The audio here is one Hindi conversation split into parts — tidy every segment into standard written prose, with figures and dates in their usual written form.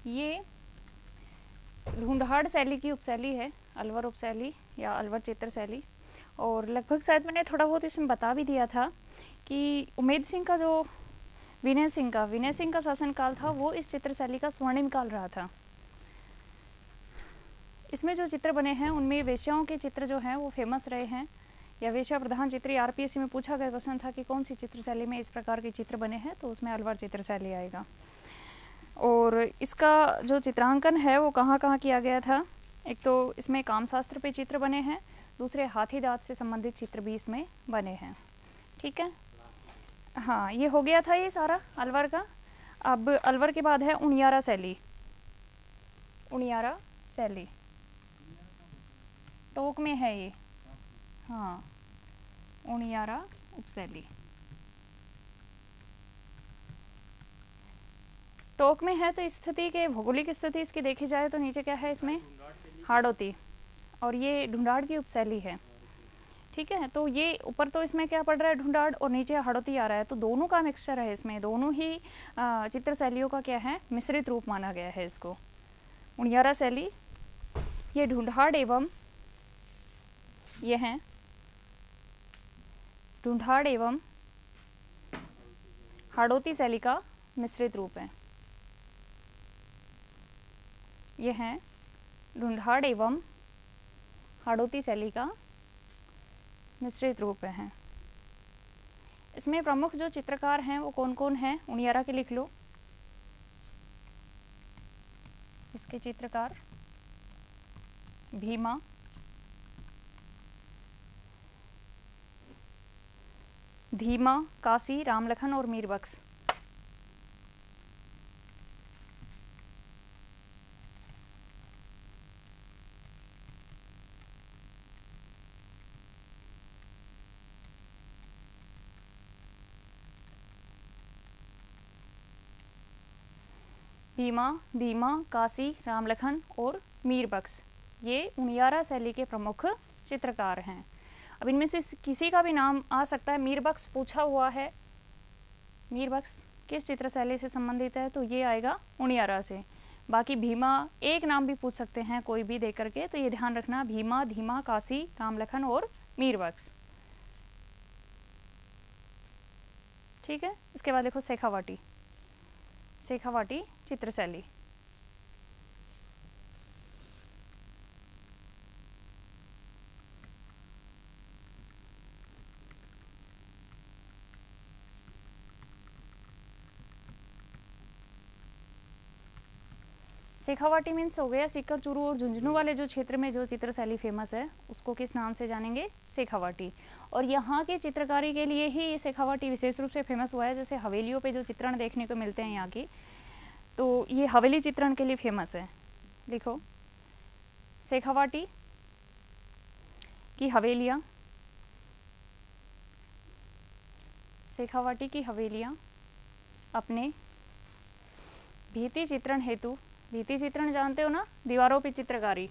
ये ढूंढाड़ शैली की उपशैली है, अलवर उपशैली या अलवर चित्र शैली। और लगभग शायद मैंने थोड़ा बहुत इसमें बता भी दिया था कि उमेद सिंह का जो विनय सिंह का शासनकाल था वो इस चित्र शैली का स्वर्णिम काल रहा था। इसमें जो चित्र बने हैं उनमें वेश्याओं के चित्र जो हैं वो फेमस रहे हैं, या वेश्या प्रधान चित्र। आरपीएससी में पूछा गया क्वेश्चन था कि कौन सी चित्र शैली में इस प्रकार के चित्र बने हैं, तो उसमें अलवर चित्र शैली आएगा। और इसका जो चित्रांकन है वो कहाँ कहाँ किया गया था, एक तो इसमें कामशास्त्र पे चित्र बने हैं, दूसरे हाथी दांत से संबंधित चित्र भी इसमें बने हैं। ठीक है, हाँ ये हो गया था ये सारा अलवर का। अब अलवर के बाद है उनियारा शैली। उनियारा शैली टोक में है ये, हाँ उनियारा उपशैली टोक में है। तो स्थिति के भौगोलिक स्थिति इसकी देखी जाए तो नीचे क्या है इसमें हाड़ौती, और ये ढूंढाड़ की उपशैली है। ठीक है, तो ये ऊपर तो इसमें क्या पड़ रहा है ढूंढाड़, और नीचे हाड़ौती आ रहा है, तो दोनों का मिक्सचर है इसमें, दोनों ही चित्र शैलियों का क्या है मिश्रित रूप माना गया है इसको। उनियारा शैली ये ढूंढाड़ एवं ये हैं ढूंढाड़ एवं हाड़ौती शैली का मिश्रित रूप है। ये हैं ढूंढाड़ एवं हाड़ौती शैली का मिश्रित रूप है। इसमें प्रमुख जो चित्रकार हैं वो कौन कौन हैं, उनियारा के लिख लो। इसके चित्रकार भीमा, धीमा, काशी, रामलखन और मीरबख्श। भीमा, धीमा, काशी, रामलखन और मीरबख्श ये उनियारा शैली के प्रमुख चित्रकार हैं। अब इनमें से किसी का भी नाम आ सकता है। मीरबख्श पूछा हुआ है, मीरबख्श किस चित्र शैली से संबंधित है, तो ये आएगा उनियारा से। बाकी भीमा एक नाम भी पूछ सकते हैं कोई भी दे करके, तो ये ध्यान रखना भीमा, धीमा, काशी, रामलखन और मीरबख्श। ठीक है, इसके बाद देखो शेखावाटी। शेखावाटी चित्र शैली शेखावाटी मीन्स हो गया सीकर, चूरू और झुंझुनू वाले जो क्षेत्र में जो चित्र शैली फेमस है उसको किस नाम से जानेंगे, शेखावाटी। और यहाँ की चित्रकारी के लिए ही ये शेखावाटी विशेष रूप से फेमस हुआ है। जैसे हवेलियों पे जो चित्रण देखने को मिलते हैं यहाँ की, तो ये हवेली चित्रण के लिए फेमस है। लिखो शेखावाटी की हवेलियाँ, शेखावाटी की हवेलियाँ अपने भित्ति चित्रण हेतु, भित्ति चित्रण जानते हो ना, दीवारों पे चित्रकारी,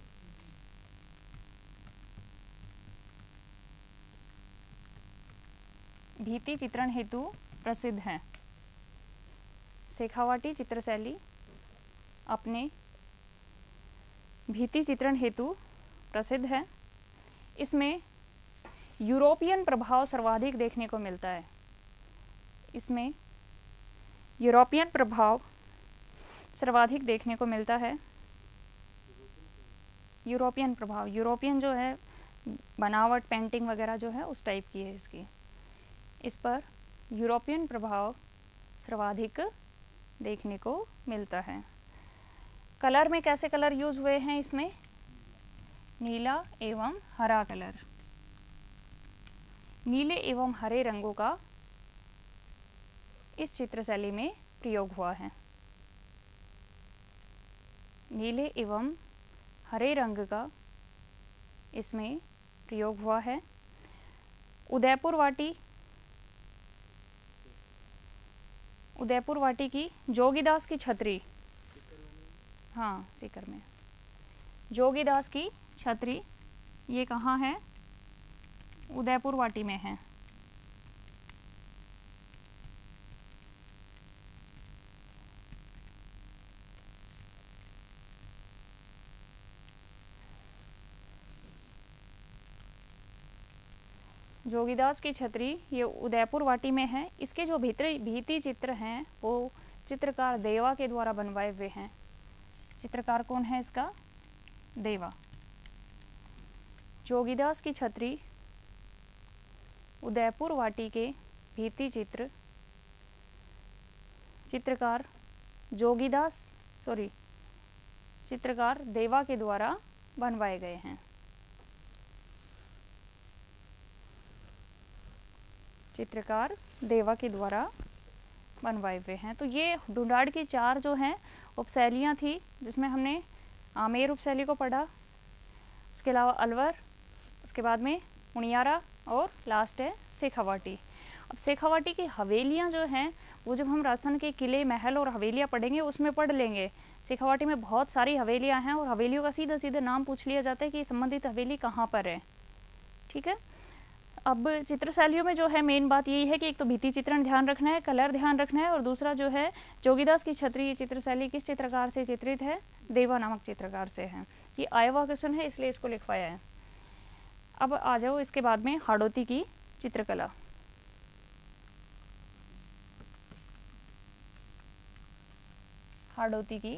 भित्ति चित्रण हेतु प्रसिद्ध है। शेखावाटी चित्रशैली अपने भित्ति चित्रण हेतु प्रसिद्ध है। इसमें यूरोपियन प्रभाव सर्वाधिक देखने को मिलता है। इसमें यूरोपियन प्रभाव सर्वाधिक देखने को मिलता है। यूरोपियन प्रभाव, यूरोपियन जो है बनावट पेंटिंग वगैरह जो है उस टाइप की है इसकी। इस पर यूरोपियन प्रभाव सर्वाधिक देखने को मिलता है। कलर में कैसे कलर यूज हुए हैं इसमें, नीला एवं हरा कलर, नीले एवं हरे रंगों का इस चित्रशैली में प्रयोग हुआ है। नीले एवं हरे रंग का इसमें प्रयोग हुआ है। उदयपुर वाटी, उदयपुर वाटी की जोगीदास की छतरी, हाँ सीकर में जोगीदास की छतरी, ये कहाँ है, उदयपुर वाटी में है। जोगीदास की छतरी ये उदयपुर वाटी में है। इसके जो भित्ति चित्र हैं वो चित्रकार देवा के द्वारा बनवाए हुए हैं। चित्रकार कौन है इसका? देवा। जोगीदास की छतरी उदयपुर वाटी के भित्ति चित्र चित्रकार चित्रकार देवा के द्वारा बनवाए गए हैं। चित्रकार देवा के द्वारा बनवाए हुए हैं। तो ये ढूंढाड़ की 4 जो हैं उपशैलियाँ थी, जिसमें हमने आमेर उपशैली को पढ़ा, उसके अलावा अलवर, उसके बाद में उनियारा और लास्ट है शेखावाटी। अब शेखावाटी की हवेलियाँ जो हैं वो जब हम राजस्थान के किले, महल और हवेलियाँ पढ़ेंगे उसमें पढ़ लेंगे। शेखावाटी में बहुत सारी हवेलियाँ हैं और हवेलियों का सीधा सीधा नाम पूछ लिया जाता है कि संबंधित हवेली कहाँ पर है। ठीक है। अब चित्रशैलियों में जो है मेन बात यही है कि एक तो भित्ति चित्रण ध्यान रखना है, कलर ध्यान रखना है, और दूसरा जो है जोगीदास की छतरी ये चित्रशैली किस चित्रकार से चित्रित है? देवा नामक चित्रकार से है। ये आया हुआ क्वेश्चन है इसलिए इसको लिखवाया है। अब आ जाओ इसके बाद में हाड़ौती की चित्रकला। हाड़ौती की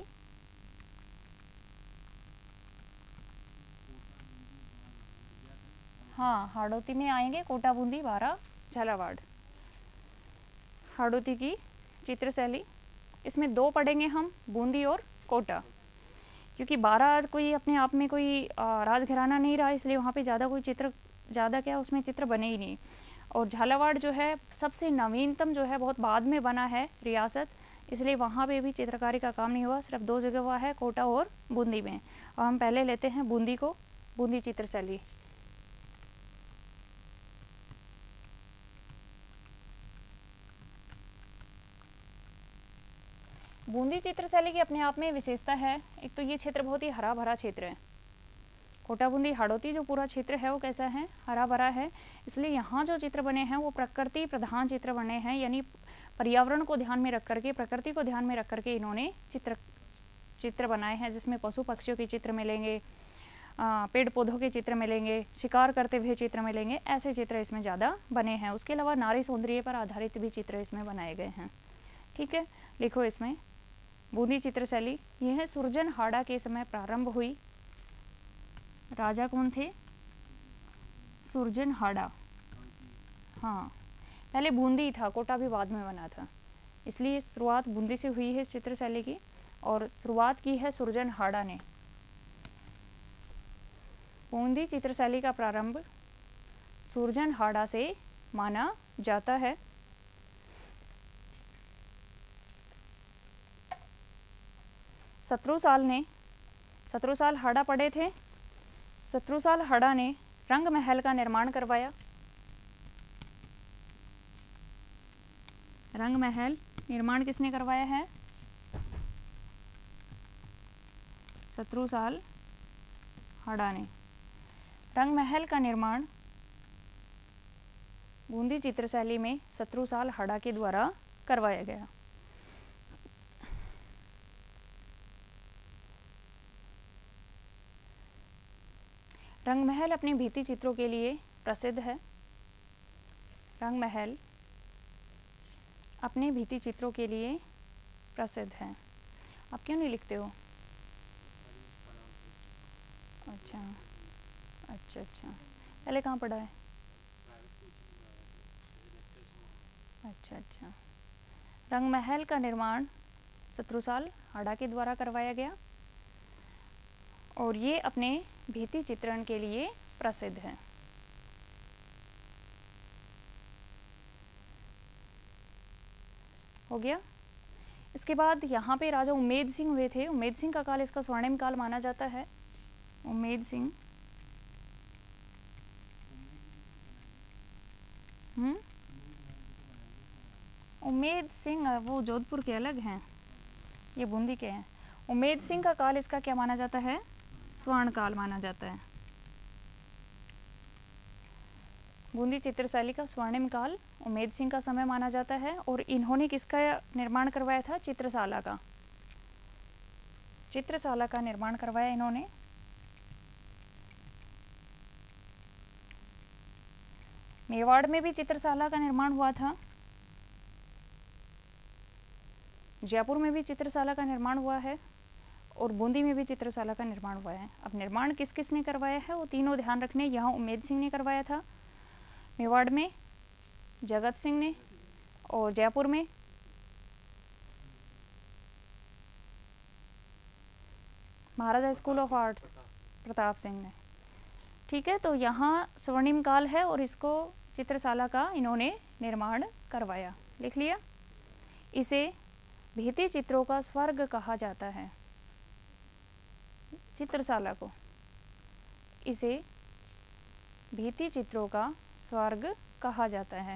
हाँ, हाड़ौती में आएंगे कोटा, बूंदी, बारा, झालावाड़। हाड़ौती की चित्रशैली, इसमें 2 पढ़ेंगे हम, बूंदी और कोटा, क्योंकि बारा कोई अपने आप में कोई राजघराना नहीं रहा, इसलिए वहाँ पे ज़्यादा कोई चित्र उसमें चित्र बने ही नहीं। और झालावाड़ जो है सबसे नवीनतम जो है, बहुत बाद में बना है रियासत, इसलिए वहाँ पे भी चित्रकारी का काम नहीं हुआ, सिर्फ 2 जगह हुआ है, कोटा और बूंदी में। और हम पहले लेते हैं बूंदी को, बूंदी चित्रशैली। बूंदी चित्रशैली की अपने आप में विशेषता है, एक तो ये क्षेत्र बहुत ही हरा भरा क्षेत्र है। कोटा, बूंदी, हाड़ौती जो पूरा क्षेत्र है वो कैसा है? हरा भरा है। इसलिए यहाँ जो चित्र बने हैं वो प्रकृति प्रधान चित्र बने हैं, यानी पर्यावरण को ध्यान में रख करके, प्रकृति को ध्यान में रख करके इन्होंने चित्र बनाए हैं, जिसमें पशु पक्षियों के चित्र मिलेंगे, पेड़ पौधों के चित्र मिलेंगे, शिकार करते हुए चित्र मिलेंगे, ऐसे चित्र इसमें ज़्यादा बने हैं। उसके अलावा नारी सौंदर्य पर आधारित भी चित्र इसमें बनाए गए हैं। ठीक है, लिखो इसमें बूंदी चित्रशैली। यह सुरजनहाड़ा के समय प्रारंभ हुई। राजा कौन थे? सुरजनहाड़ा। हाँ, पहले बूंदी था, कोटा भी बाद में बना था, इसलिए शुरुआत बूंदी से हुई है इस चित्रशैली की, और शुरुआत की है सुरजनहाड़ा ने। बूंदी चित्रशैली का प्रारंभ सुरजनहाड़ा से माना जाता है। शत्रुसाल हाड़ा पढ़े थे। शत्रुसाल हाड़ा ने रंग महल का निर्माण करवाया। रंग महल निर्माण किसने करवाया है? शत्रुसाल हाड़ा ने। रंग महल का निर्माण बूंदी चित्रशैली में शत्रुसाल हाड़ा के द्वारा करवाया गया। रंग महल अपने भित्ति चित्रों के लिए प्रसिद्ध है। रंग महल अपने भित्ति चित्रों के लिए प्रसिद्ध है। आप क्यों नहीं लिखते हो? अच्छा अच्छा अच्छा, पहले कहाँ पढ़ा है? अच्छा अच्छा। रंग महल का निर्माण शत्रुसाल हाड़ा के द्वारा करवाया गया और ये अपने भित्ति चित्रण के लिए प्रसिद्ध है। हो गया। इसके बाद यहाँ पे राजा उम्मेद सिंह हुए थे। उम्मेद सिंह का काल इसका स्वर्णिम काल माना जाता है। उम्मेद सिंह उम्मेद सिंह वो जोधपुर के अलग हैं, ये बूंदी के हैं। उम्मेद सिंह का काल इसका क्या माना जाता है? स्वर्ण काल माना जाता है। बूंदी चित्रशैली का स्वर्णिम काल उम्मेद सिंह का समय माना जाता है। और इन्होंने किसका निर्माण करवाया था? चित्रशाला का। चित्रशाला का निर्माण करवाया मेवाड़ में भी चित्रशाला का निर्माण हुआ था, जयपुर में भी चित्रशाला का निर्माण हुआ है और बूंदी में भी चित्रशाला का निर्माण हुआ है। अब निर्माण किस किस ने करवाया है वो तीनों ध्यान रखने। यहाँ उमेद सिंह ने करवाया था, मेवाड़ में जगत सिंह ने, और जयपुर में Maharaja school of arts Pratap Singh ने। ठीक है, तो यहाँ स्वर्णिम काल है और इसको चित्रशाला का इन्होंने निर्माण करवाया। लिख लिया। इसे भित्ति चित्रों का स्वर्ग कहा जाता है। चित्रशाला को इसे भित्ति चित्रों का स्वर्ग कहा जाता है।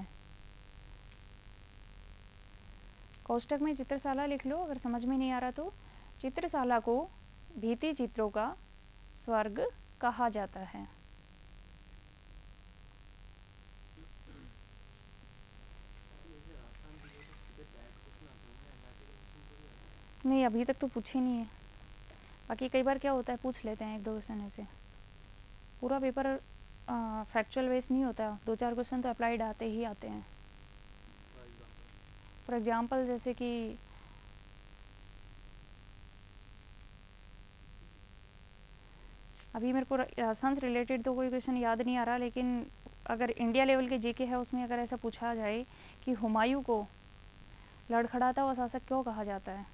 कोष्टक में चित्रशाला लिख लो अगर समझ में नहीं आ रहा तो। चित्रशाला को भित्ति चित्रों का स्वर्ग कहा जाता है। नहीं, अभी तक तो पूछे नहीं है, बाकी कई बार क्या होता है पूछ लेते हैं एक दो क्वेश्चन ऐसे। पूरा पेपर फैक्चुअल बेस नहीं होता, दो चार क्वेश्चन तो अप्लाइड आते ही आते हैं। फॉर एग्जाम्पल जैसे कि अभी मेरे को राजस्थान से रिलेटेड तो कोई क्वेश्चन याद नहीं आ रहा, लेकिन अगर इंडिया लेवल के जीके है उसमें अगर ऐसा पूछा जाए कि हुमायूं को लड़खड़ाता हुआ शासक क्यों कहा जाता है,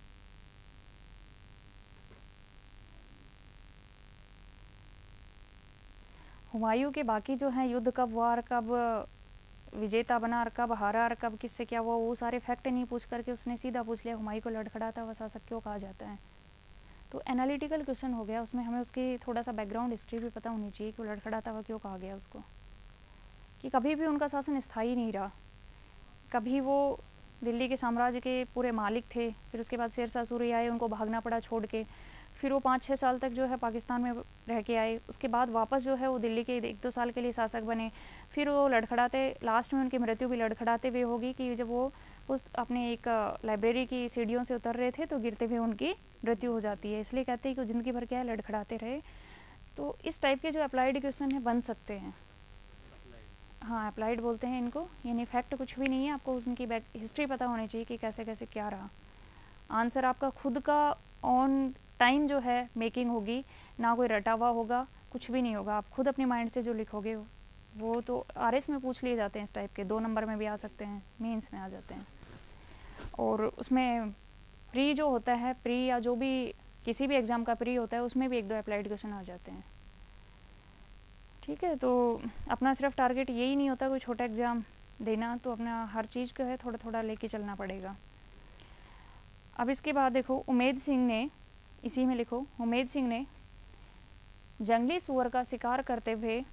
हुमायूं के बाकी जो हैं युद्ध कब हुआ और कब विजेता बना और कब हारा और कब किससे क्या हुआ, वो सारे फैक्ट नहीं पूछ करके उसने सीधा पूछ लिया हुमायूं को लड़खड़ाता हुआ शासक क्यों कहा जाता है। तो एनालिटिकल क्वेश्चन हो गया, उसमें हमें उसकी थोड़ा सा बैकग्राउंड हिस्ट्री भी पता होनी चाहिए कि वो लड़खड़ाता हुआ क्यों कहा गया उसको, कि कभी भी उनका शासन स्थायी नहीं रहा। कभी वो दिल्ली के साम्राज्य के पूरे मालिक थे, फिर उसके बाद शेरशाह सूरी आए, उनको भागना पड़ा छोड़ के, फिर वो 5-6 साल तक जो है पाकिस्तान में रह के आए, उसके बाद वापस जो है वो दिल्ली के 1-2 साल के लिए शासक बने। फिर वो लड़खड़ाते, लास्ट में उनकी मृत्यु भी लड़खड़ाते हुए होगी कि जब वो उस अपने एक लाइब्रेरी की सीढ़ियों से उतर रहे थे तो गिरते हुए उनकी मृत्यु हो जाती है। इसलिए कहते हैं कि ज़िंदगी भर क्या है लड़खड़ाते रहे। तो इस टाइप के जो अप्लाइड क्वेश्चन है बन सकते हैं। हाँ, अप्लाइड बोलते हैं इनको, यानी फैक्ट कुछ भी नहीं है, आपको उनकी बैक हिस्ट्री पता होनी चाहिए कि कैसे कैसे क्या रहा। आंसर आपका खुद का ऑन टाइम जो है मेकिंग होगी, ना कोई रटा हुआ होगा, कुछ भी नहीं होगा। आप खुद अपने माइंड से जो लिखोगे वो तो आरएस में पूछ लिए जाते हैं इस टाइप के, 2 नंबर में भी आ सकते हैं, मेंस में आ जाते हैं। और उसमें प्री जो होता है, प्री या जो भी किसी भी एग्ज़ाम का प्री होता है उसमें भी 1-2 अप्लाइड क्वेश्चन आ जाते हैं। ठीक है, तो अपना सिर्फ टारगेट यही नहीं होता कोई छोटा एग्ज़ाम देना, तो अपना हर चीज़ को है थोड़ा थोड़ा लेके चलना पड़ेगा। अब इसके बाद देखो उमेद सिंह ने, इसी में लिखो, उमेद सिंह ने जंगली सूअर का शिकार करते हुए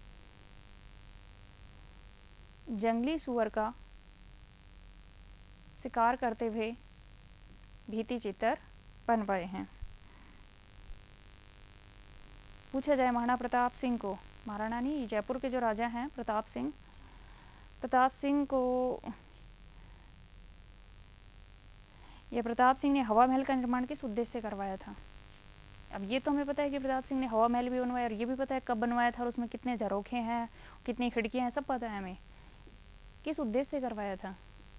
भित्ति चित्र बनवाए हैं। पूछा जाए महाराणा प्रताप सिंह को, महाराणा नहीं, जयपुर के जो राजा हैं प्रताप सिंह को, ये प्रताप सिंह ने हवा महल का निर्माण किस उद्देश्य से करवाया था। अब ये तो हमें पता है कि प्रताप सिंह ने हवा महल भी बनवाया, और ये भी पता है कब बनवाया था और उसमें कितने झरोखे हैं, कितनी खिड़कियां हैं, सब पता है हमें। किस उद्देश्य से करवाया था।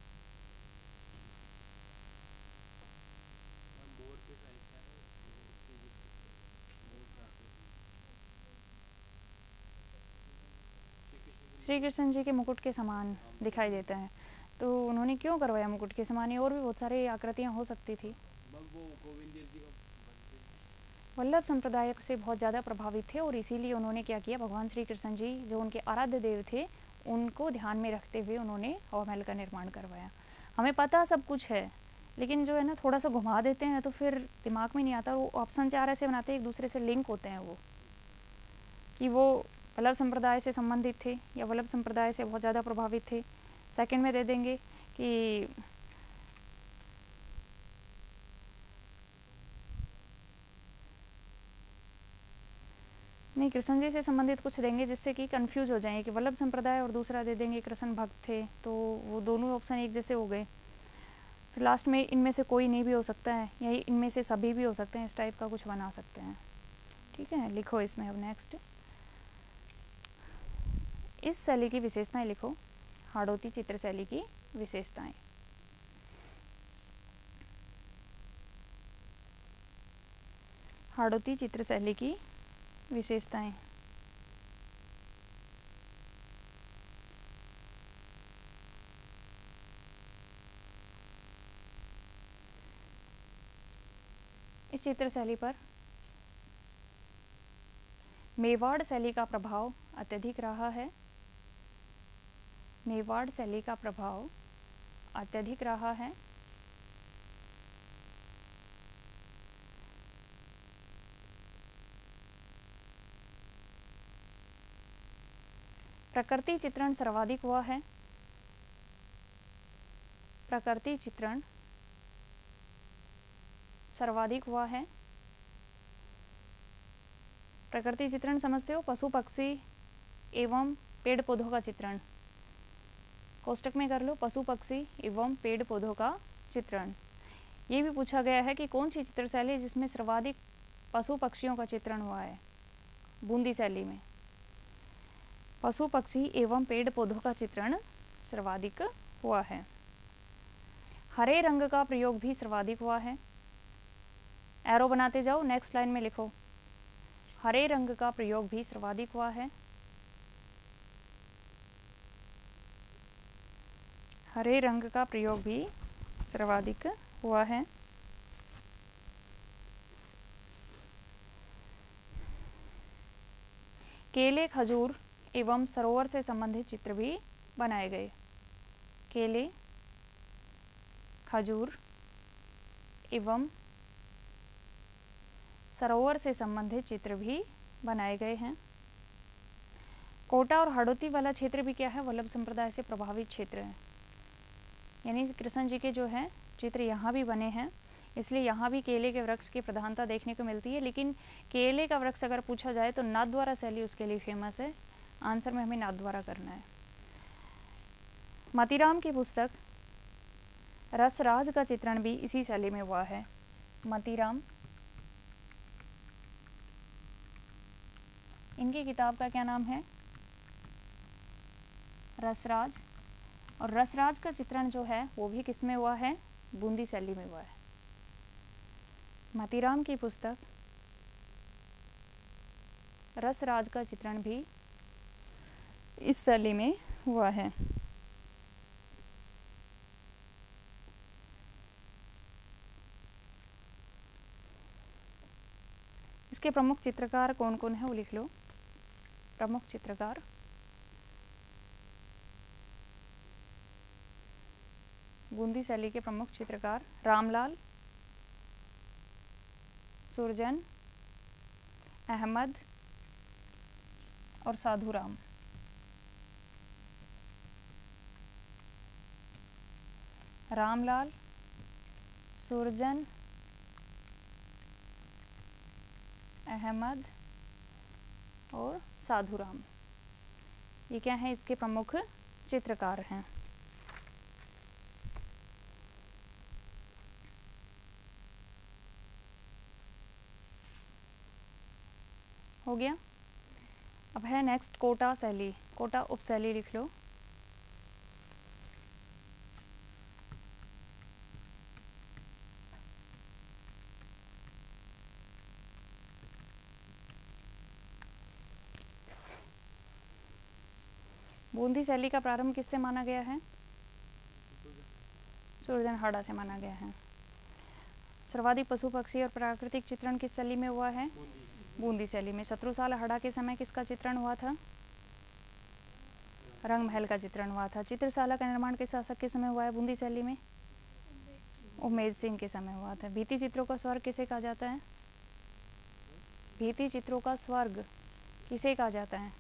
श्री कृष्ण जी के मुकुट के समान दिखाई देता है, तो उन्होंने क्यों करवाया मुकुट के समान। और भी बहुत सारी आकृतियाँ हो सकती थी। वल्लभ संप्रदाय से बहुत ज़्यादा प्रभावित थे और इसीलिए उन्होंने क्या किया, भगवान श्री कृष्ण जी जो उनके आराध्य देव थे उनको ध्यान में रखते हुए उन्होंने हवा महल का निर्माण करवाया। हमें पता सब कुछ है, लेकिन जो है ना थोड़ा सा घुमा देते हैं तो फिर दिमाग में नहीं आता। वो ऑप्शन 4 ऐसे बनाते हैं एक दूसरे से लिंक होते हैं, वो कि वो वल्लभ संप्रदाय से संबंधित थे या वल्लभ संप्रदाय से बहुत ज़्यादा प्रभावित थे। सेकंड में दे देंगे कि नहीं, कृष्ण जी से संबंधित कुछ देंगे जिससे कि कंफ्यूज हो जाएंगे कि वल्लभ संप्रदाय, और दूसरा दे देंगे कृष्ण भक्त थे, तो वो दोनों ऑप्शन एक जैसे हो गए। फिर लास्ट में इनमें से कोई नहीं भी हो सकता है, या इनमें से सभी भी हो सकते हैं, इस टाइप का कुछ बना सकते हैं। ठीक है, लिखो इसमें अब नेक्स्ट। इस शैली की विशेषताएं लिखो। हाड़ौती चित्र शैली की विशेषताएं। हाड़ौती चित्र शैली की विशेषताएं। इस चित्र शैली पर मेवाड़ शैली का प्रभाव अत्यधिक रहा है। मेवाड़ शैली का प्रभाव अत्यधिक रहा है। प्रकृति चित्रण सर्वाधिक हुआ है। प्रकृति चित्रण सर्वाधिक हुआ है। प्रकृति चित्रण समझते हो? पशु पक्षी एवं पेड़ पौधों का चित्रण। कोष्टक में कर लो, पशु पक्षी एवं पेड़ पौधों का चित्रण। ये भी पूछा गया है कि कौन सी चित्र शैली जिसमें सर्वाधिक पशु पक्षियों का चित्रण हुआ है। बूंदी शैली में पशु पक्षी एवं पेड़ पौधों का चित्रण सर्वाधिक हुआ है। हरे रंग का प्रयोग भी सर्वाधिक हुआ है। एरो बनाते जाओ, नेक्स्ट लाइन में लिखो। हरे रंग का प्रयोग भी सर्वाधिक हुआ है। हरे रंग का प्रयोग भी सर्वाधिक हुआ है। केले, खजूर एवं सरोवर से संबंधित चित्र भी बनाए गए। केले, खजूर एवं सरोवर से संबंधित चित्र भी बनाए गए हैं। कोटा और हाड़ौती वाला क्षेत्र भी क्या है? वल्लभ संप्रदाय से प्रभावित क्षेत्र है। यानी कृष्ण जी के जो है चित्र यहाँ भी बने हैं, इसलिए यहाँ भी केले के वृक्ष की प्रधानता देखने को मिलती है। लेकिन केले का वृक्ष अगर पूछा जाए तो नाथद्वारा शैली उसके लिए फेमस है। आंसर में हमें नाथद्वारा करना है। मतीराम की पुस्तक रसराज का चित्रण भी इसी शैली में हुआ है। मतीराम, इनकी किताब का क्या नाम है? रसराज। और रसराज का चित्रण जो है वो भी किस में हुआ है? बूंदी शैली में हुआ है। मतीराम की पुस्तक रसराज का चित्रण भी इस शैली में हुआ है। इसके प्रमुख चित्रकार कौन कौन है वो लिख लो। प्रमुख चित्रकार बूंदी शैली के प्रमुख चित्रकार रामलाल, सुरजन, अहमद और साधुराम। रामलाल, सुरजन, अहमद और साधुराम, ये क्या है? इसके प्रमुख चित्रकार हैं। हो गया। अब है नेक्स्ट कोटा शैली। कोटा उपशैली लिख लो। बूंदी शैली का प्रारंभ किससे माना गया है? सुरजनहाड़ा से माना गया है। सर्वाधिक पशु पक्षी और प्राकृतिक चित्रण किस शैली में हुआ है? बूंदी शैली में। शत्रुसाल हाड़ा के समय किसका चित्रण हुआ था? रंग महल का चित्रण हुआ था। चित्रशाला का निर्माण किस शासक के समय हुआ है बूंदी शैली में? उमेद सिंह के समय हुआ था। भित्ति चित्रों का स्वर्ग किसे कहा जाता है? भित्ति चित्रों का स्वर्ग किसे कहा जाता है?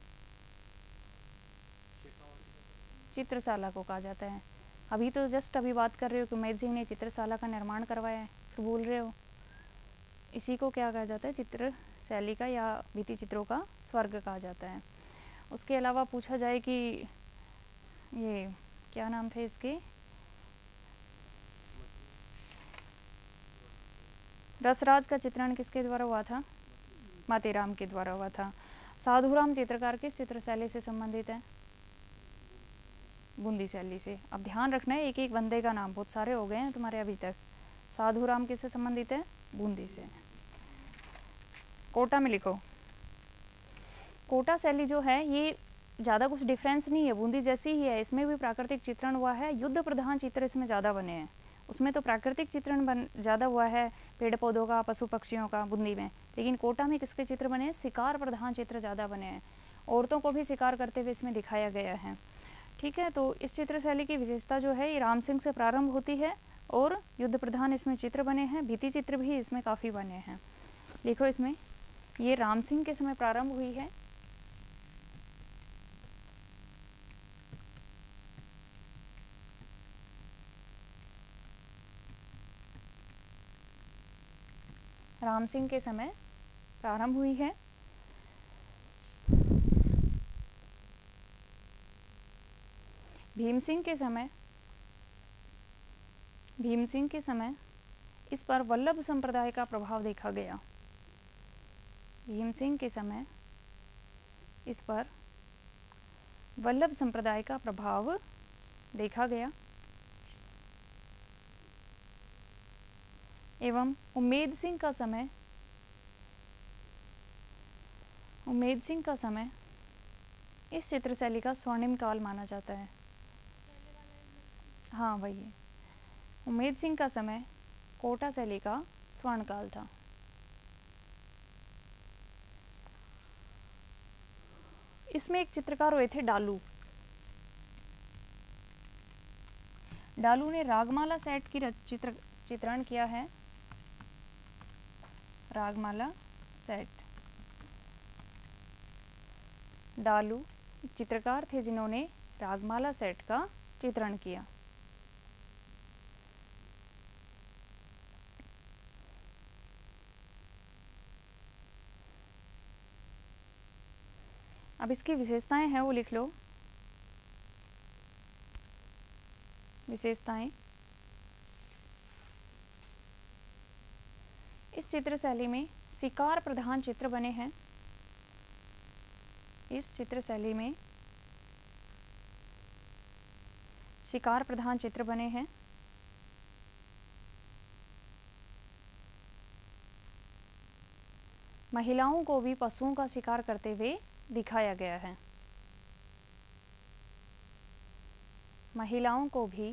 चित्रशाला को कहा जाता है। अभी तो जस्ट अभी बात कर रहे हो कि उमेद सिंह ने चित्रशाला का निर्माण करवाया है, फिर भूल रहे हो। इसी को क्या कहा जाता है? चित्र शैली का या भित्ति चित्रों का स्वर्ग कहा जाता है। उसके अलावा पूछा जाए कि ये क्या नाम थे इसके? रसराज का चित्रण किसके द्वारा हुआ था? मातीराम के द्वारा हुआ था। साधुराम चित्रकार किस चित्र शैली से संबंधित है? बूंदी शैली से। अब ध्यान रखना है एक एक बंदे का नाम, बहुत सारे हो गए हैं तुम्हारे अभी तक। साधुराम किससे संबंधित है? बूंदी से। कोटा में लिखो। कोटा शैली जो है ये ज़्यादा कुछ डिफरेंस नहीं है, बूंदी जैसी ही है। इसमें भी प्राकृतिक चित्रण हुआ है, युद्ध प्रधान चित्र इसमें ज़्यादा बने हैं। उसमें तो प्राकृतिक चित्रण ज़्यादा हुआ है, पेड़ पौधों का, पशु पक्षियों का, बूंदी में। लेकिन कोटा में किसके चित्र बने हैं? शिकार प्रधान चित्र ज़्यादा बने हैं। औरतों को भी शिकार करते हुए इसमें दिखाया गया है। ठीक है, तो इस चित्र शैली की विशेषता जो है ये राम सिंह से प्रारंभ होती है और युद्ध प्रधान इसमें चित्र बने हैं। भित्ति चित्र भी इसमें काफ़ी बने हैं। लिखो इसमें, ये राम सिंह के समय प्रारंभ हुई है। राम सिंह के समय प्रारंभ हुई है। भीम सिंह के समय इस पर वल्लभ संप्रदाय का प्रभाव देखा गया। भीम सिंह के समय इस पर वल्लभ संप्रदाय का प्रभाव देखा गया। एवं उम्मेद सिंह का समय इस चित्र शैली का स्वर्णिम काल माना जाता है। हाँ वही है, उम्मेद सिंह का समय कोटा शैली का स्वर्ण काल था। इसमें एक चित्रकार हुए थे डालू। डालू ने रागमाला सेट की चित्रण किया है। रागमाला सेट। डालू चित्रकार थे जिन्होंने रागमाला सेट का चित्रण किया। अब इसकी विशेषताएं हैं वो लिख लो। विशेषताएं, इस चित्र शैली में शिकार प्रधान चित्र बने हैं। इस चित्र शैली में शिकार प्रधान चित्र बने हैं। महिलाओं को भी पशुओं का शिकार करते हुए दिखाया गया है। महिलाओं को भी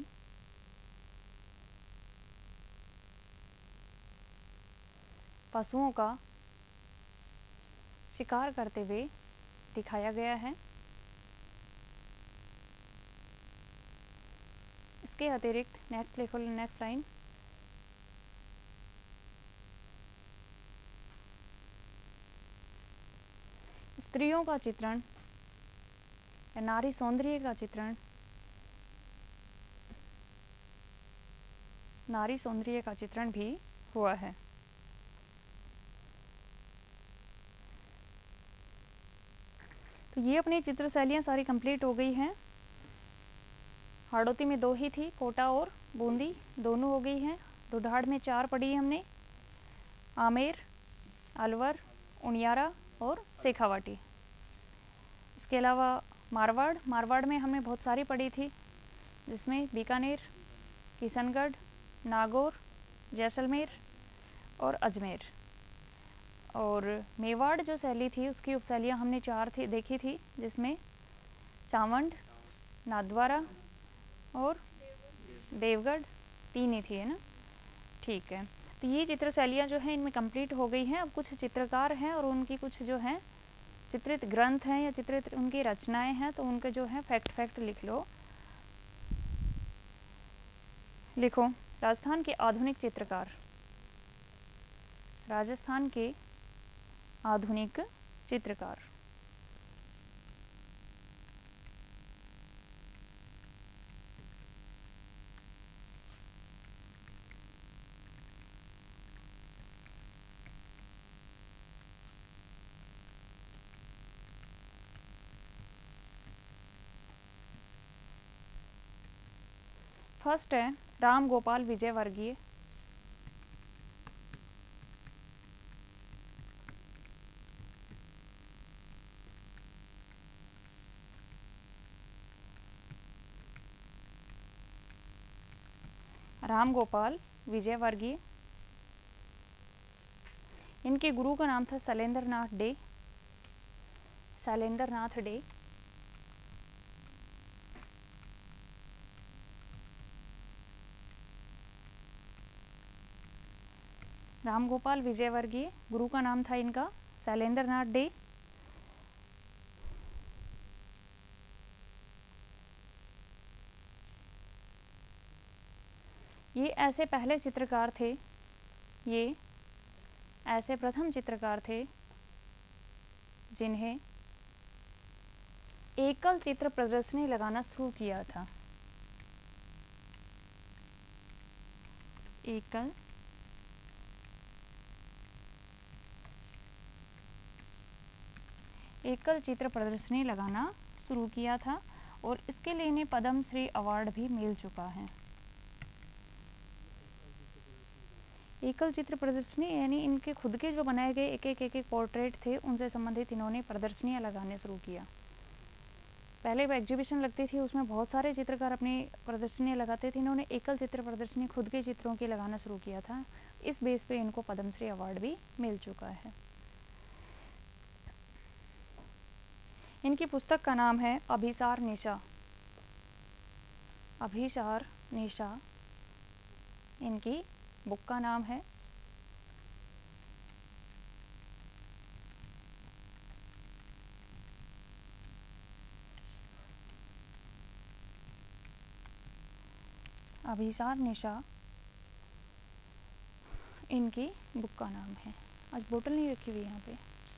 पशुओं का शिकार करते हुए दिखाया गया है। इसके अतिरिक्त नेक्स्ट लिखो, नेक्स्ट लाइन, स्त्रियों का चित्रण या नारी सौंदर्य का चित्रण, नारी सौंदर्य का चित्रण भी हुआ है। तो ये अपनी चित्र शैलियाँ सारी कंप्लीट हो गई हैं। हाड़ौती में 2 ही थी, कोटा और बूंदी दोनों हो गई हैं। दुधाड़ में 4 पढ़ी हमने, आमेर, अलवर, उनियारा और शेखावाटी। इसके अलावा मारवाड़ में हमने बहुत सारी पढ़ी थी, जिसमें बीकानेर, किशनगढ़, नागौर, जैसलमेर और अजमेर। और मेवाड़ जो शैली थी उसकी उपशैलियाँ हमने 4 देखी थी, जिसमें चावंड, नाथद्वारा और देवगढ़ 3 ही थी, है ना। ठीक है, तो ये चित्र शैलियाँ जो हैं इनमें कंप्लीट हो गई हैं। अब कुछ चित्रकार हैं और उनकी कुछ जो हैं चित्रित ग्रंथ हैं या चित्रित उनकी रचनाएं हैं, तो उनके जो है फैक्ट लिख लो। लिखो, राजस्थान के आधुनिक चित्रकार। राजस्थान के आधुनिक चित्रकार। फर्स्ट है राम गोपाल विजयवर्गीय। राम गोपाल विजयवर्गीय। इनके गुरु का नाम था शैलेंद्र नाथ डे। शैलेंद्र नाथ डे। राम गोपाल विजयवर्गीय, गुरु का नाम था इनका शैलेंद्र नाथ डे। ये ऐसे पहले चित्रकार थे, ये ऐसे प्रथम चित्रकार थे जिन्हें एकल चित्र प्रदर्शनी लगाना शुरू किया था। एकल चित्र प्रदर्शनी लगाना शुरू किया था और इसके लिए इन्हें पद्म श्री अवार्ड भी मिल चुका है। एकल चित्र प्रदर्शनी यानी इनके खुद के जो बनाए गए एक एक पोर्ट्रेट थे उनसे संबंधित इन्होंने प्रदर्शनियां लगाने शुरू किया। पहले वो एग्जीबिशन लगती थी, उसमें बहुत सारे चित्रकार अपनी प्रदर्शनियां लगाते थे। इन्होंने एकल चित्र प्रदर्शनी खुद के चित्रों की लगाना शुरू किया था। इस बेस पे इनको पद्मश्री अवार्ड भी मिल चुका है। इनकी पुस्तक का नाम है अभिसार निशा। अभिसार निशा इनकी बुक का नाम है। अभिसार निशा इनकी बुक का नाम है। आज बोतल नहीं रखी हुई यहाँ पे,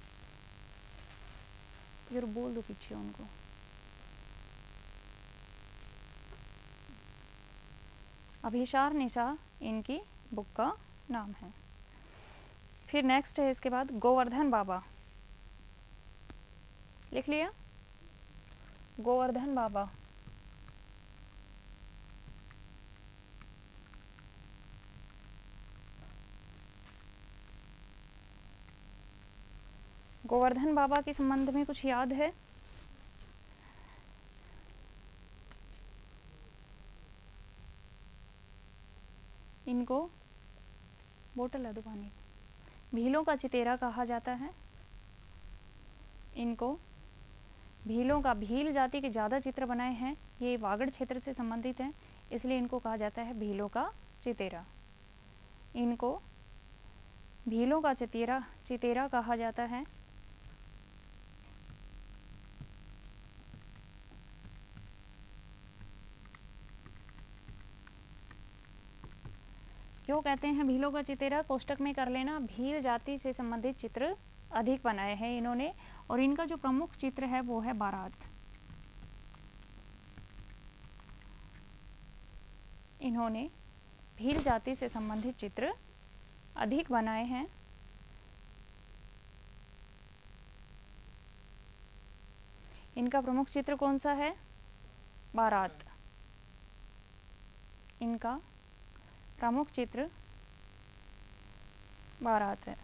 फिर बोल दो पीछे उनको। अभिसार निशा इनकी बुक का नाम है। फिर नेक्स्ट है इसके बाद गोवर्धन बाबा। लिख लिया? गोवर्धन बाबा। गोवर्धन बाबा के संबंध में कुछ याद है? इनको बोतल ला दो पानी। भीलों का चितेरा कहा जाता है। इनको भीलों का, भील जाति के ज़्यादा चित्र बनाए हैं। ये वागड़ क्षेत्र से संबंधित हैं, इसलिए इनको कहा जाता है भीलों का चितेरा। इनको भीलों का चितेरा कहा जाता है। क्यों कहते हैं भीलों का चितेरा? कोष्टक में कर लेना। भील जाति से संबंधित चित्र अधिक बनाए हैं इन्होंने, और इनका जो प्रमुख चित्र है वो है बारात। इन्होंने भील जाति से संबंधित चित्र अधिक बनाए हैं। इनका प्रमुख चित्र कौन सा है? बारात। इनका प्रमुख चित्र बारात है।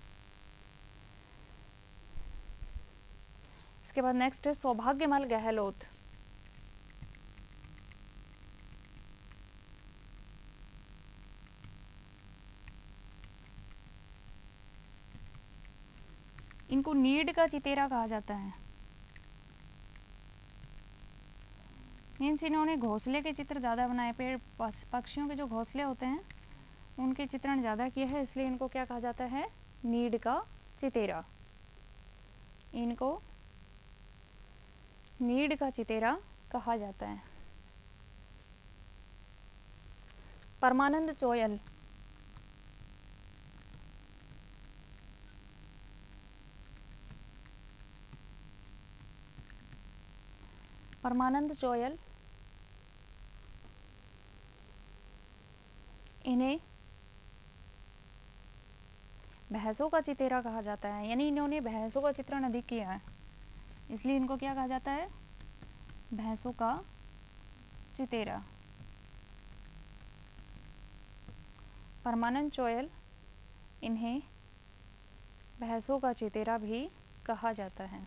इसके बाद नेक्स्ट है सौभाग्यमल गहलोत। इनको नीड का चितेरा कहा जाता है। मीन्स इन्होंने घोंसले के चित्र ज़्यादा बनाए, पेड़ पक्षियों के जो घोंसले होते हैं उनके चित्रण ज़्यादा किए हैं, इसलिए इनको क्या कहा जाता है? नीड का चितेरा। इनको नीड का चितेरा कहा जाता है। परमानंद चोयल। परमानंद चोयल इन्हें भैंसों का चितेरा कहा जाता है, यानी इन्होंने भैंसों का चित्रण अधिक किया है, इसलिए इनको क्या कहा जाता है? भैंसों का चितेरा। परमानंद चोयल इन्हें भैंसों का चितेरा भी कहा जाता है।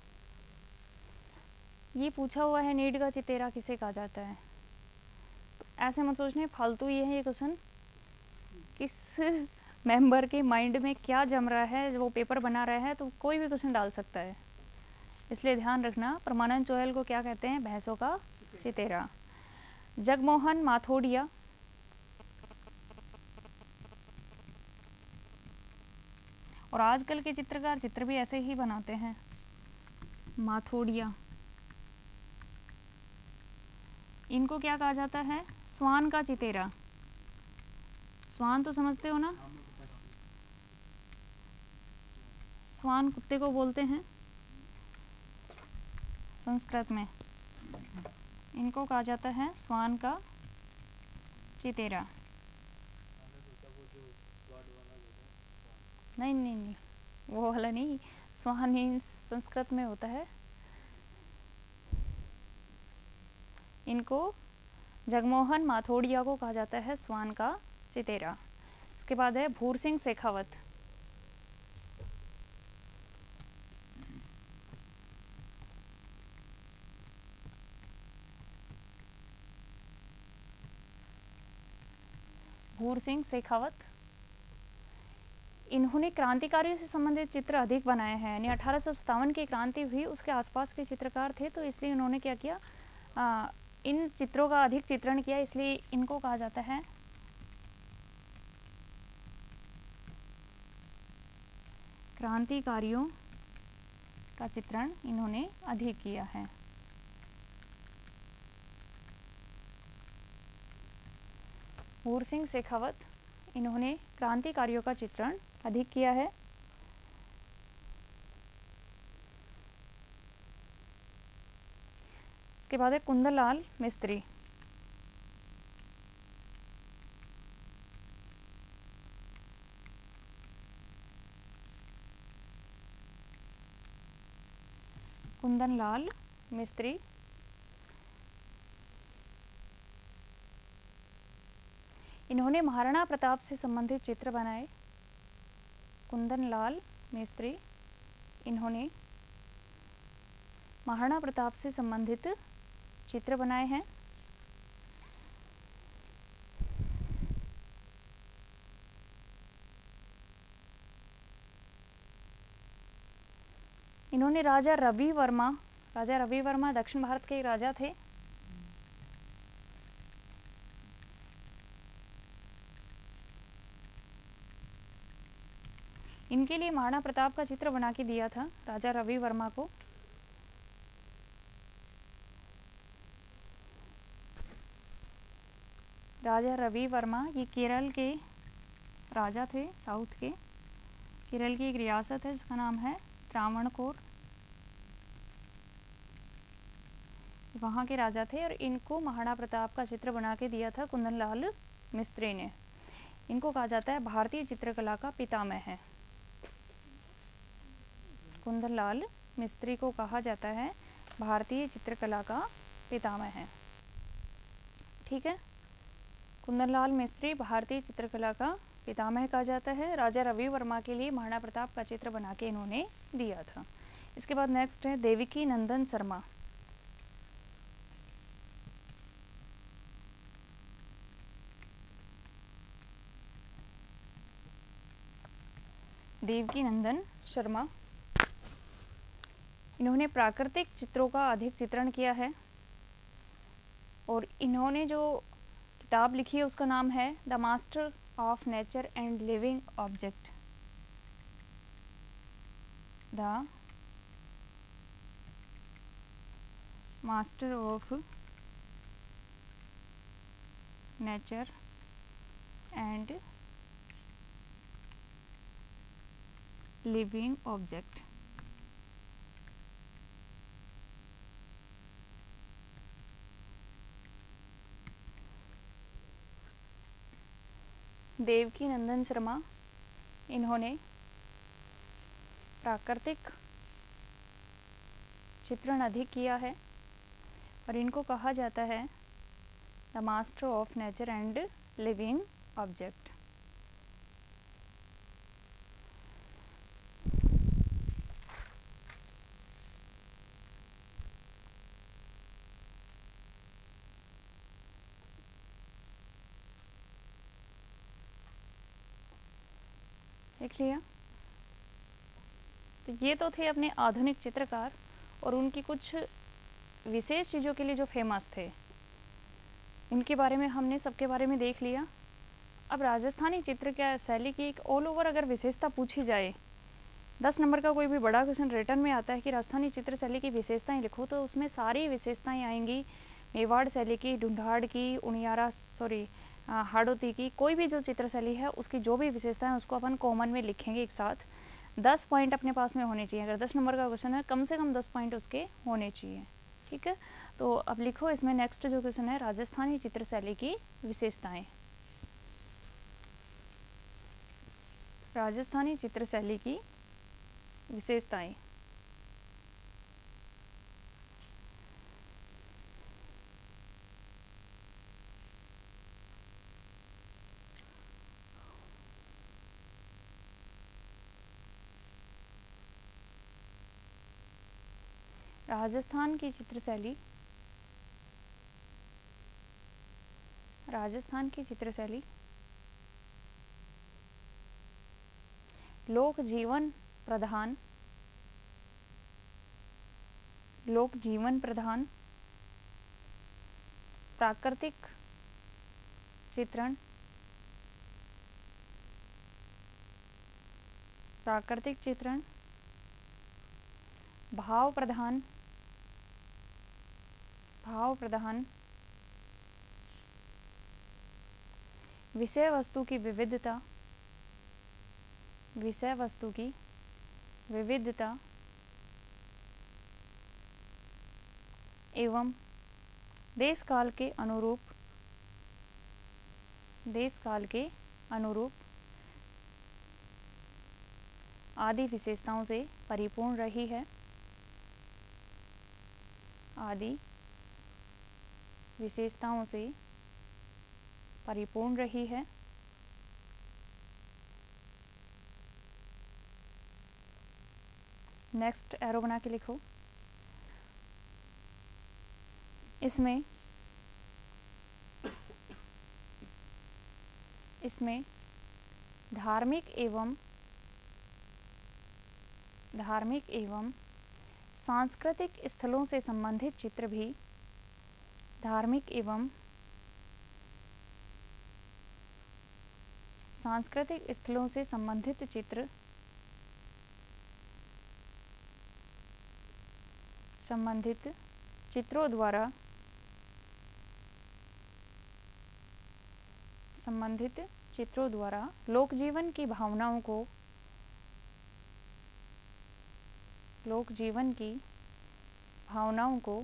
ये पूछा हुआ है नीड का चितेरा किसे कहा जाता है, तो ऐसे मत सोचने फालतू ये है ये क्वेश्चन, किस मेंबर के माइंड में क्या जम रहा है, वो पेपर बना रहा है तो कोई भी क्वेश्चन डाल सकता है, इसलिए ध्यान रखना। परमानंद चोहल को क्या कहते हैं? भैंसों का चितेरा। जगमोहन माथोडिया, और आजकल के चित्रकार चित्र भी ऐसे ही बनाते हैं, माथोडिया। इनको क्या कहा जाता है? स्वान का चितेरा। स्वान तो समझते हो ना, स्वान कुत्ते को बोलते हैं संस्कृत में, इनको कहा जाता है स्वान का चितेरा। नहीं नहीं नहीं, वो वाला नहीं, स्वान ही संस्कृत में होता है। इनको जगमोहन माथोडिया को कहा जाता है स्वान का चितेरा। इसके बाद है भूर सिंह शेखावत। भूर सिंह शेखावत, इन्होंने क्रांतिकारियों से संबंधित चित्र अधिक बनाए हैं, यानी 1857 की क्रांति हुई उसके आसपास के चित्रकार थे, तो इसलिए उन्होंने क्या किया, इन चित्रों का अधिक चित्रण किया, इसलिए इनको कहा जाता है क्रांतिकारियों का चित्रण इन्होंने अधिक किया है। भूर सिंह शेखावत, इन्होंने क्रांतिकारियों का चित्रण अधिक किया है। इसके बाद है कुंदनलाल मिस्त्री। कुंदनलाल मिस्त्री, इन्होंने महाराणा प्रताप से संबंधित चित्र बनाए। कुंदनलाल मिस्त्री, इन्होंने महाराणा प्रताप से संबंधित चित्र बनाए हैं। इन्होंने राजा रवि वर्मा दक्षिण भारत के राजा थे। इनके लिए महाराणा प्रताप का चित्र बना के दिया था राजा रवि वर्मा को। राजा रवि वर्मा ये केरल के राजा थे, साउथ के। केरल की एक रियासत है जिसका नाम है त्रावणकोर, वहाँ के राजा थे और इनको महाराणा प्रताप का चित्र बना के दिया था कुंदनलाल मिस्त्री ने। इनको कहा जाता है भारतीय चित्रकला का पितामह है। कुंदनलाल मिस्त्री को कहा जाता है भारतीय चित्रकला का पितामह है। ठीक है, कुंदनलाल मिस्त्री भारतीय चित्रकला का पितामह कहा जाता है। राजा रवि वर्मा के लिए महाराणा प्रताप का चित्र बना के इन्होंने दिया था। इसके बाद नेक्स्ट है देवकी नंदन शर्मा। देवकी नंदन शर्मा, इन्होंने प्राकृतिक चित्रों का अधिक चित्रण किया है और इन्होंने जो किताब लिखी है उसका नाम है the master of nature and living object. The master of nature and living object. Devki Nandan Sharma, इन्होंने प्राकृतिक चित्रण अधिक किया है और इनको कहा जाता है the master of nature and living object. देख लिया। तो ये तो थे अपने आधुनिक चित्रकार और उनकी कुछ विशेष चीज़ों के लिए जो फेमस थे, इनके बारे में हमने सबके बारे में देख लिया। अब राजस्थानी चित्र क्या शैली की एक ऑल ओवर अगर विशेषता पूछी जाए, 10 नंबर का कोई भी बड़ा क्वेश्चन रिटर्न में आता है कि राजस्थानी चित्र शैली की विशेषताएं लिखो, तो उसमें सारी विशेषताएं आएंगी। मेवाड़ शैली की, ढूंढाड़ की, हाड़ौती की, कोई भी जो चित्र शैली है उसकी जो भी विशेषताएं उसको अपन कॉमन में लिखेंगे एक साथ। 10 पॉइंट अपने पास में होने चाहिए। अगर 10 नंबर का क्वेश्चन है, कम से कम 10 पॉइंट उसके होने चाहिए। ठीक है, तो अब लिखो इसमें नेक्स्ट जो क्वेश्चन है, राजस्थानी चित्र शैली की विशेषताएं। राजस्थानी चित्र शैली की विशेषताएं। राजस्थान की चित्रशैली, राजस्थान की चित्रशैली लोक जीवन प्रधान, लोक जीवन प्रधान, प्राकृतिक चित्रण, प्राकृतिक चित्रण, भाव प्रधान, भाव प्रधान, विषय वस्तु की विविधता, विषय वस्तु की विविधता एवं देश काल के अनुरूप, देश काल के अनुरूप आदि विशेषताओं से परिपूर्ण रही है, आदि विशेषताओं से परिपूर्ण रही है। नेक्स्ट एरो बना के लिखो। इसमें धार्मिक एवं सांस्कृतिक स्थलों से संबंधित चित्र भी, धार्मिक एवं सांस्कृतिक स्थलों से संबंधित चित्र, संबंधित चित्रों द्वारा, संबंधित चित्रों द्वारा लोक जीवन की भावनाओं को, लोक जीवन की भावनाओं को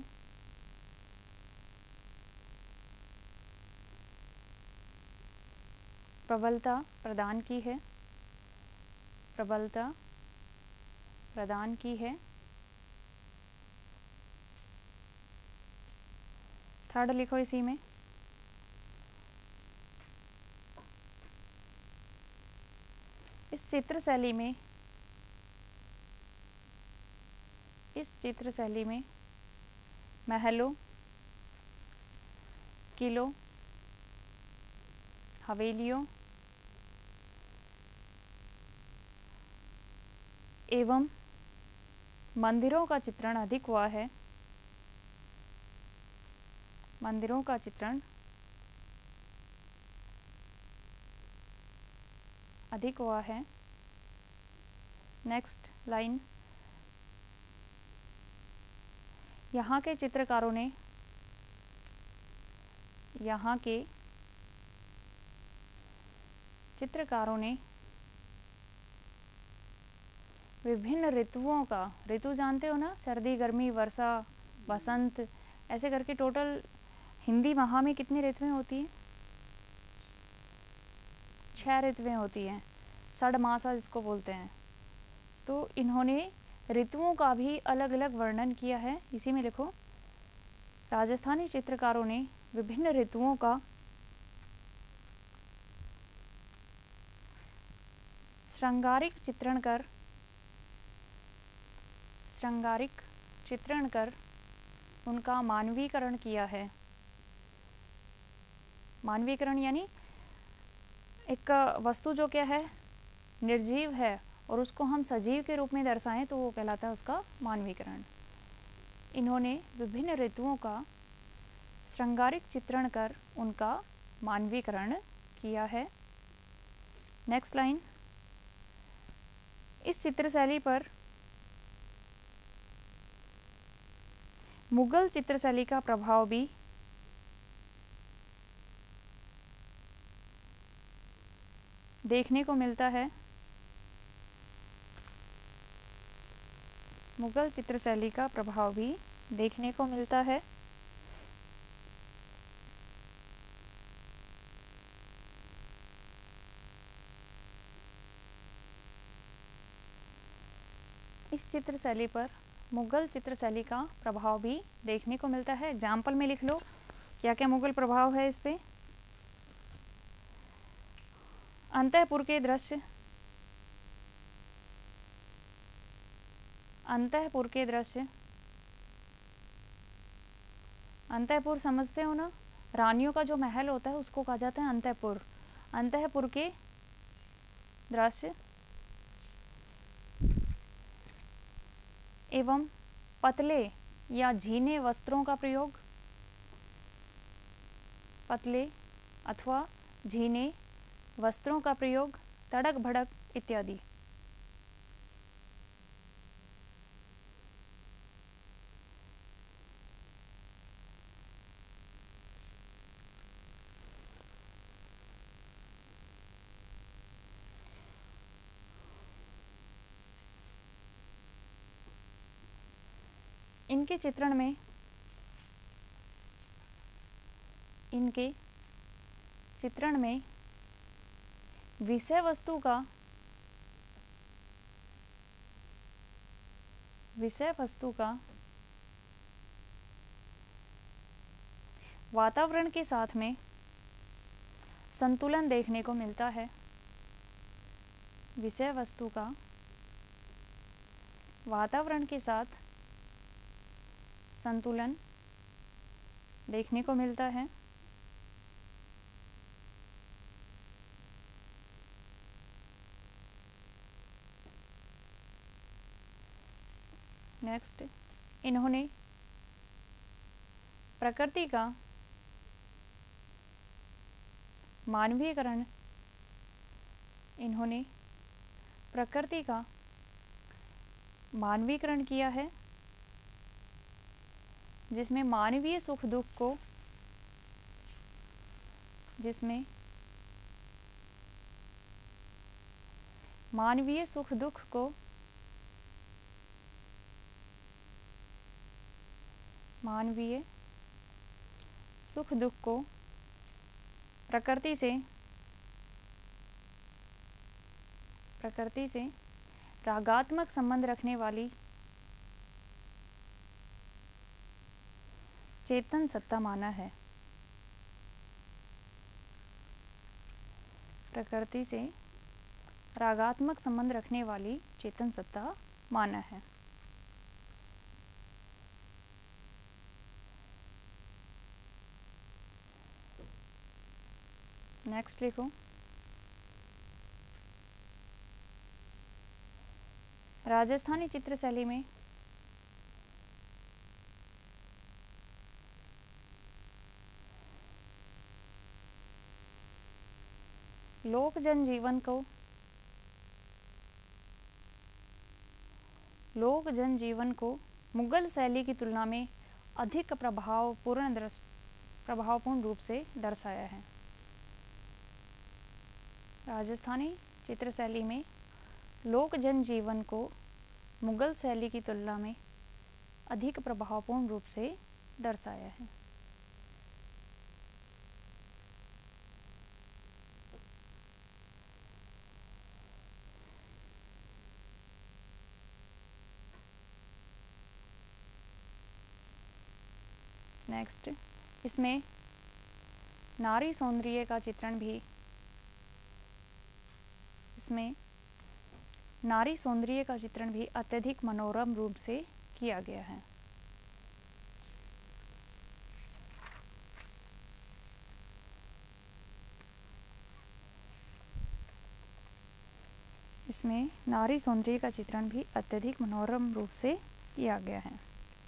प्रबलता प्रदान की है, प्रबलता प्रदान की है। थर्ड लिखो इसी में, इस चित्र शैली में, इस चित्र शैली में महलों, किलों, हवेलियों एवं मंदिरों का चित्रण अधिक हुआ है, मंदिरों का चित्रण अधिक हुआ है। नेक्स्ट लाइन, यहाँ के चित्रकारों ने, यहाँ के चित्रकारों ने विभिन्न ऋतुओं का, ऋतु जानते हो ना, सर्दी, गर्मी, वर्षा, बसंत, ऐसे करके टोटल हिंदी माह में कितनी ऋतुएं होती हैं? 6 ऋतुएं होती हैं, षडमासा जिसको बोलते हैं। तो इन्होंने ऋतुओं का भी अलग अलग वर्णन किया है। इसी में लिखो, राजस्थानी चित्रकारों ने विभिन्न ऋतुओं का श्रृंगारिक चित्रण कर उनका मानवीकरण किया है। मानवीकरण यानी एक वस्तु जो क्या है, निर्जीव है और उसको हम सजीव के रूप में दर्शाएं तो वो कहलाता है उसका मानवीकरण। इन्होंने विभिन्न ऋतुओं का श्रृंगारिक चित्रण कर उनका मानवीकरण किया है। नेक्स्ट लाइन, इस चित्रशैली पर मुगल चित्रशैली का प्रभाव भी देखने को मिलता है। मुगल चित्रशैली का प्रभाव भी देखने को मिलता है। इस चित्रशैली पर मुगल चित्रशैली का प्रभाव भी देखने को मिलता है। एग्जाम्पल में लिख लो क्या क्या मुगल प्रभाव है इस पे। अंतःपुर के दृश्य, अंतःपुर के दृश्य, अंतःपुर समझते हो ना, रानियों का जो महल होता है उसको कहा जाता है अंतःपुर। अंतःपुर के दृश्य एवं पतले या झीने वस्त्रों का प्रयोग, पतले अथवा झीने वस्त्रों का प्रयोग, तड़क भड़क इत्यादि। इनके चित्रण में, इनके चित्रण में विषय वस्तु का, विषय वस्तु का वातावरण के साथ में संतुलन देखने को मिलता है। विषय वस्तु का वातावरण के साथ संतुलन देखने को मिलता है। नेक्स्ट, इन्होंने प्रकृति का मानवीयकरण, इन्होंने प्रकृति का मानवीकरण किया है, जिसमें मानवीय सुख दुख को, जिसमें मानवीय सुख दुख को, मानवीय सुख दुख को प्रकृति से रागात्मक संबंध रखने वाली चेतन सत्ता माना है। प्रकृति से रागात्मक संबंध रखने वाली चेतन सत्ता माना है। नेक्स्ट लिखो, राजस्थानी चित्रशैली में लोक जनजीवन को, लोक जनजीवन को मुगल शैली की तुलना में अधिक प्रभावपूर्ण रूप से दर्शाया है। राजस्थानी चित्रशैली में लोक जनजीवन को मुगल शैली की तुलना में अधिक प्रभावपूर्ण रूप से दर्शाया है। नेक्स्ट, इसमें नारी सौंदर्य का चित्रण भी, इसमें नारी सौंदर्य का चित्रण भी अत्यधिक मनोरम रूप से किया गया है। इसमें नारी सौंदर्य का चित्रण भी अत्यधिक मनोरम रूप से किया गया है।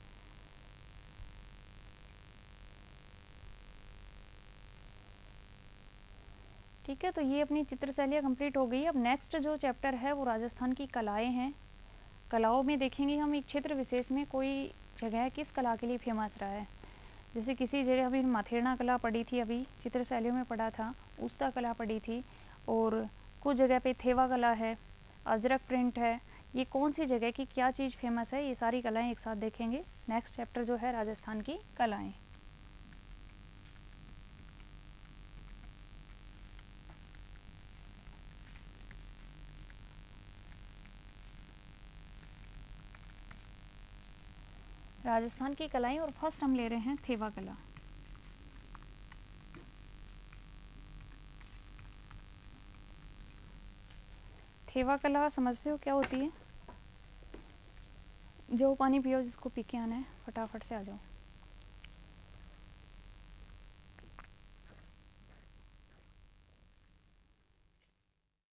ठीक है, तो ये अपनी चित्र शैलियाँ कंप्लीट हो गई। अब नेक्स्ट जो चैप्टर है वो राजस्थान की कलाएं हैं। कलाओं में देखेंगे हम एक क्षेत्र विशेष में कोई जगह किस कला के लिए फेमस रहा है। जैसे किसी जगह अभी माथेरना कला पढ़ी थी, अभी चित्र शैलियों में पढ़ा था, उस्ता कला पढ़ी थी, और कुछ जगह पे थेवा कला है, अजरक प्रिंट है। ये कौन सी जगह की क्या चीज़ फेमस है, ये सारी कलाएं एक साथ देखेंगे। नेक्स्ट चैप्टर जो है राजस्थान की कलाएं। राजस्थान की कलाएं, और फर्स्ट हम ले रहे हैं थेवा कला। थेवा कला समझते हो क्या होती है? जो पानी पियो जिसको पी के आना है, फटाफट से आ जाओ।